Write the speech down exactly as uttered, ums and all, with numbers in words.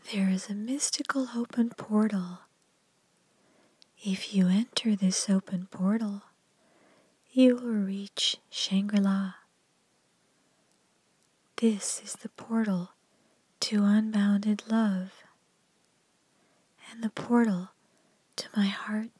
there is a mystical open portal. If you enter this open portal, you will reach Shangri-La. This is the portal to unbounded love and the portal to my heart